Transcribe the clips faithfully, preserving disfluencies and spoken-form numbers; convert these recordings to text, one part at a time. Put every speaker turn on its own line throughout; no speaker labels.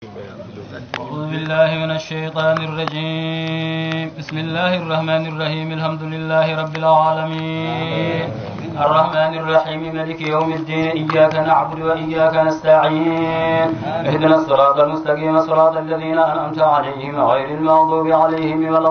أعوذ بالله من الشيطان الرجيم. بسم الله الرحمن الرحيم. الحمد لله رب العالمين الرحمن الرحيم مالك يوم الدين. إياك نعبد وإياك نستعين. اهدنا الصراط المستقيم صراط الذين أنعمت عليهم غير المغضوب عليهم ولا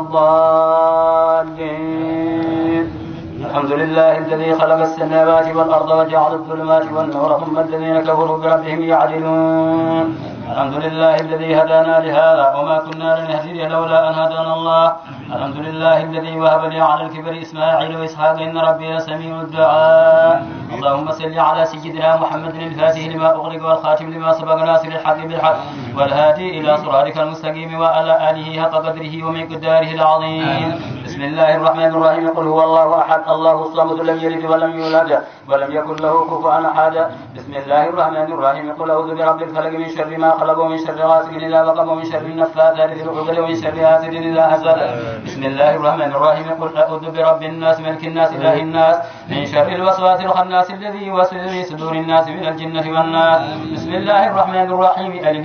الضالين. الحمد لله الذي خلق السماوات والأرض وجعل الظلمات والنور ثم الذين كفروا بربهم يعدلون. الحمد لله الذي هدانا لهذا وما كنا لنهتدي لولا أن هدانا الله. الحمد لله الذي وهب لي على الكبر إسماعيل وإسحاق إن ربي لسميع الدعاء. اللهم صل على سيدنا محمد الفاتح لما أغلق والخاتم لما سبق ناصر الحق بالحق والهادي إلى صراطك المستقيم وعلى آله حق قدره ومقداره العظيم. بسم الله الرحمن الرحيم. قل هو الله أحد الله الصمد لم يلد ولم يولد ولم يكن له كفوا أحد. بسم الله الرحمن الرحيم. قل أعوذ برب الفلق من شر ما خلق ومن شر غاسق إذا وقب ومن شر النفاثات في العقد ومن شر حاسد إذا حسد. بسم الله الرحمن الرحيم. قل أعوذ برب الناس ملك الناس إله الناس من شر الوسواس الخناس الذي يوسوس في صدور الناس من الجنة والناس. بسم الله الرحمن الرحيم. ألف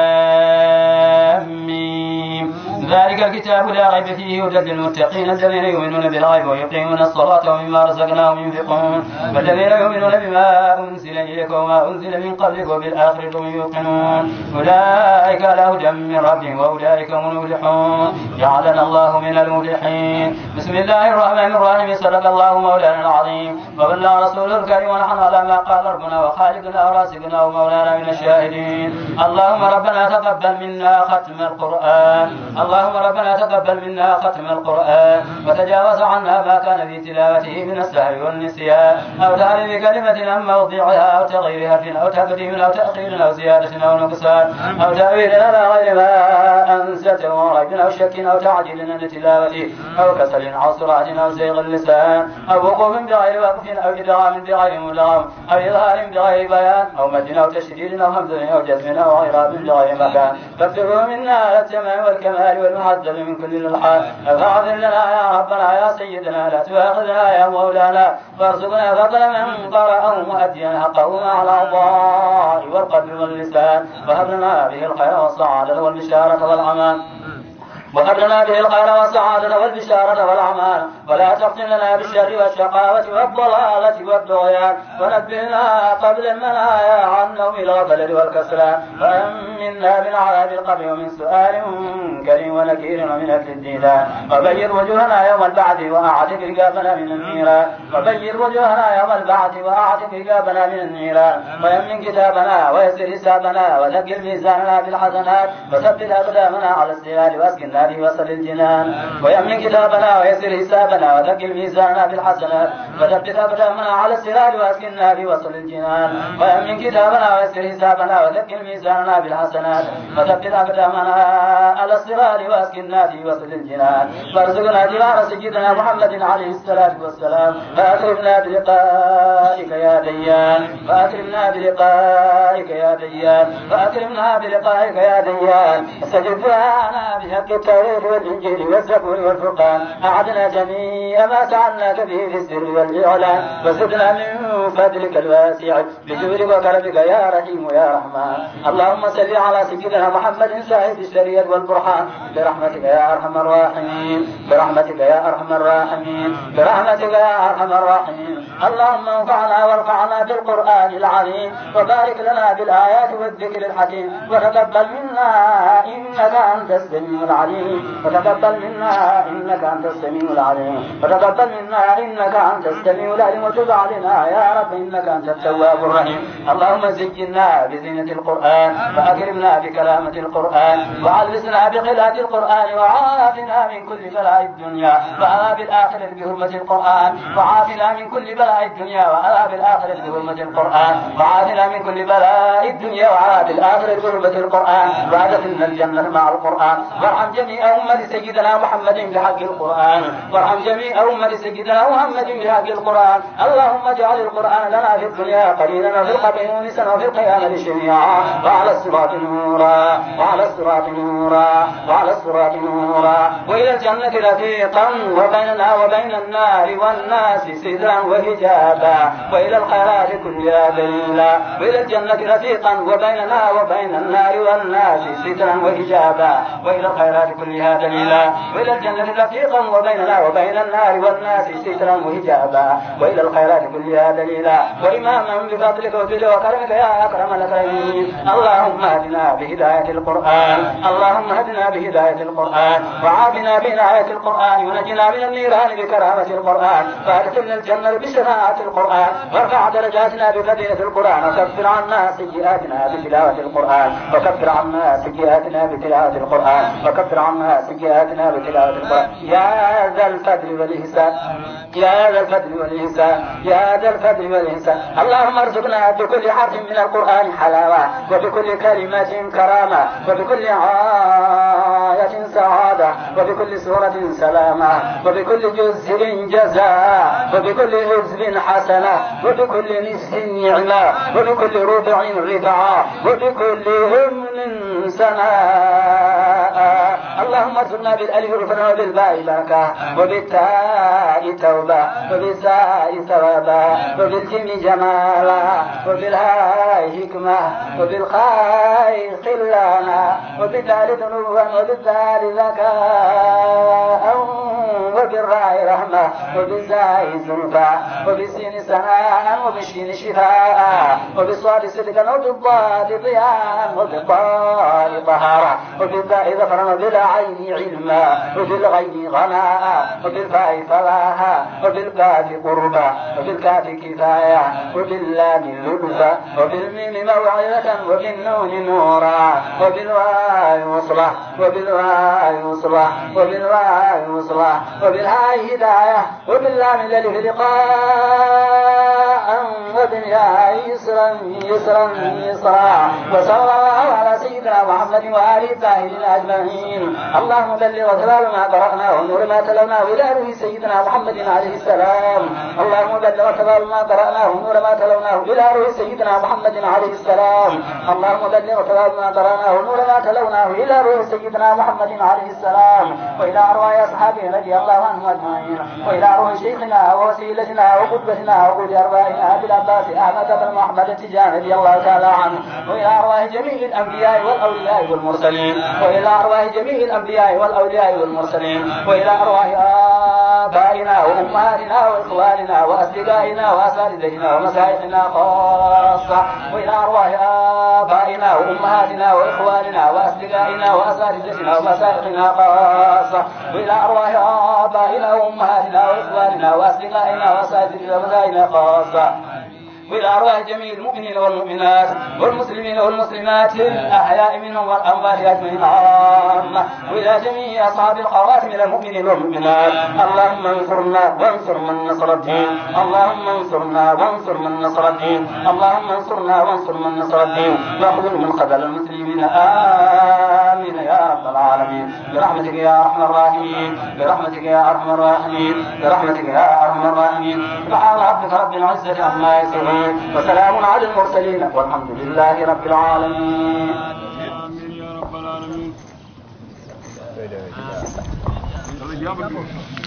لام ميم. ذلك الكتاب لا ريب فيه هدى للمتقين الذين يؤمنون بالغيب ويقيمون الصلاة ومما رزقناهم ينفقون والذين يؤمنون بما أنزل إليك وما أنزل من قبلك وبالآخرة هم يوقنون أولئك على هدى من ربهم وأولئك هم المفلحون. جعلنا الله من المفلحين. بسم الله الرحمن الرحيم. صدق الله مولانا العظيم وبلغ رسوله الكريم ونحن على ما قال ربنا وخالقنا ورازقنا ومولانا من الشاهدين. اللهم ربنا تقبل منا ختم القرآن. اللهم ربنا تقبل منا ختم القرآن وتجاوز عنا ما كان في تلاوته من السهو والنسيان أو تعريف كلمة عن موضعها أو تغيير حرف أو تقديم أو تأخير أو زيادة أو نقصان أو تأويل على غير ما أنزلته وريب أو شك أو تعجيل عن تلاوته أو كسل أو سرعة أو زيغ اللسان أو وقوف بغير وقف أو إدغام بغير مدغم أو إظهار بغير بيان أو مد أو تشديد أو همز أو جزم أو إعراب بغير مكان فاكتبه منا على التمام والكمال والمحدد من كل الحال. فاعذر لنا يا ربنا يا سيدنا لا تؤاخذنا يا مولانا وارزقنا فضل من قرأه مؤديا حقه مع الأعضاء والقلب واللسان وهب لنا به الخير والسعادة والبشارة والأمان وهب لنا به الخير والسعادة والبشارة والأعمال ولا تختم لنا بالشر والشقاوة والضلالة والطغيان ونبهنا قبل المنايا عن نوم الغفلة والكسلان وأمنا من عذاب القبر ومن سؤال منكر ونكير ومن أكل الديدان وبيض وجوهنا يوم البعث وأعتق رقابنا من النيران وبيض وجوهنا يوم البعث وأعتق رقابنا من النيران ويمن كتابنا ويسر حسابنا وثقل ميزاننا بالحسنات وثبت أقدامنا على الصراط واسكننا في وصل الجنان ويمن كتابنا ويسر حسابنا وثقل ميزاننا بالحسنات وثبت أقدامنا على الصراط واسكننا في وصل الجنان ويمن كتابنا ويسر حسابنا وثقل ميزاننا بالحسنات وثبت أقدامنا على الصراط واسكننا في وصل الجنان وارزقنا جوار سيدنا محمد عليه الصلاة والسلام فأكرمنا بلقائك يا ديان فأكرمنا بلقائك يا ديان فأكرمنا بلقائك يا ديان استجب لنا بحق التوحيد والإنجيل والزبور والفرقان أعدنا جميع ما سعدناك به في السر والإعلان وزدنا من فضلك الواسع بجودك وكرمك يا رحيم يا رحمن. اللهم صل على سيدنا محمد صاحب الشريعة والبرهان برحمتك يا أرحم الراحمين برحمتك يا أرحم الراحمين برحمتك يا أرحم الراحمين. اللهم انفعنا وارفعنا بالقرآن العظيم وبارك لنا بالآيات والذكر الحكيم وتقبل منا إنك أنت السميع العليم وتقبل منا إنك أنت السميع العليم وتقبل منا إنك أنت السميع العليم وتب علينا يا رب إنك أنت التواب الرحيم. اللهم زينا بزينة القرآن وأكرمنا بكلامة القرآن وعلسنا بقراءة القرآن وعافنا من كل بلاء الدنيا وعذاب الآخرة بحرمة القرآن وعافنا من كل بلاء الدنيا وعذاب الآخرة بحرمة القرآن وعافنا من كل بلاء الدنيا وعذاب الآخرة بحرمة القرآن وأدخلنا الجنة مع القرآن وارحم جميع أمة سيدنا محمد بحق القرآن وارحم جميع أمة سيدنا محمد بحق القرآن. اللهم اجعل القرآن لنا في الدنيا قليلا وفي القبر مونسا وفي القيامة شفيعا وعلى الصراط نورا وعلى الصراط نورا وعلى الصراط نورا وإلى الجنة رفيقا وبيننا وبين النار والناس سترا وحجابا وإلى الخيرات كلها دليلا وإلى الجنة رفيقا وبيننا وبين النار والناس الناس سترا وحجابا وإلى الخيرات كلها دليلا وإلى الجنة رفيقا وبيننا وبين النار والناس سترا وحجابا وإلى الخيرات كلها دليلا وإماما بفضلك وجودك وكرمك يا أكرم الأكرمين. اللهم اهدنا بهداية القرآن اللهم اهدنا بهداية القرآن وعافنا بعناية القرآن ونجنا من النيران بكرامة القرآن وادخلنا الجنة بشفاعة القرآن وارفع درجاتنا بفضيلة القرآن وكفر عنا سيئاتنا بتلاوة القرآن وكفر عنا سيئاتنا بتلاوة القرآن وكفر عنا سيئاتنا بتلاوة القرآن يا ذا الفضل والإحسان يا ذا الفضل والإحسان يا ذا الفضل والإحسان. اللهم ارزقنا بكل حرف من القرآن حلاوة وبكل كلمة كرامة وبكل آية سعادة وبكل سورة سلامة وبكل جزء جزاء وبكل حزب حسنة وبكل نصف نعمة وبكل ربع رفعة وبكل همن سناء. اللهم ارزقنا بالالف غفران وبالباء بركة وبالتاء توبة وبالساء ثوابا وبالجيم جمالا وبالهاء حكمة وبالخاء خلانا وبالدال ذنوبا وبالدال ذكاء وبالراء رحمة وبالزاء زلفى وبالسين سناء وبالشين شفاء وبالصاد صدقا وبالضاد ضياء وبالطاء طهارة وبالباء ظفرا وبالعين علما وبالغين غناء وبالفاء فلاحا وبالكاف قربا وبالكاف كفاية وباللام لطفا وبالميم موعظة وبالنون نورا وبالواو وصلة وبالواو وصلة وبالواو وصلة وبالهاء هداية وباللام الألف لقاء وبالياء يسرا يسرا يسرا. وصلى الله على سيدنا محمد وآله الطاهرين أجمعين. اللهم بلغ وتبال ما قرأناه ونور ما تلوناه إلى روح سيدنا محمد عليه السلام. اللهم بلغ وتبال ما قرأناه ونور ما تلوناه إلى روح سيدنا محمد عليه السلام. اللهم بلغ وتبال ما قرأناه ونور ما تلوناه إلى روح سيدنا محمد عليه السلام وإلى أرواح أصحابه رضي الله عنهم أجمعين وإلى روح شيخنا ووسيلتنا وقدوتنا وقود أرواحنا أبي العباس أحمد بن محمد التجاني رضي الله تعالى عنه وإلى أرواح جميع الأنبياء والأولياء والمرسلين وإلى أرواح جميع الأنبياء والأولياء والمرسلين وإلى أرواح آبائنا وأمهاتنا وإخواننا وأصدقائنا وأساتذتنا ومشايخنا خاصة وإلى أرواح آبائنا وأمهاتنا وإخواننا وأصدقائنا وأساتذتنا ومشايخنا خاصة وإلى أرواح آبائنا وأمهاتنا وإخواننا وأصدقائنا وأساتذتنا ومشايخنا خاصة وإلى أرواح جميع المؤمنين والمؤمنات والمسلمين والمسلمات الأحياء منهم والأموات أجمعين عامة وإلى جميع أصحاب الخواتم من المؤمنين والمؤمنات. اللهم انصرنا وانصر من نصر الدين اللهم انصرنا وانصر من نصر الدين اللهم انصرنا وانصر من نصر الدين واخذل من خذل المسلمين آمين يا رب العالمين برحمتك يا أرحم الراحمين برحمتك يا أرحم الراحمين برحمتك يا أرحم الراحمين. سبحان ربك رب العزة عما يصفون وسلام على المرسلين والحمد لله رب العالمين.
آمين يا رب العالمين.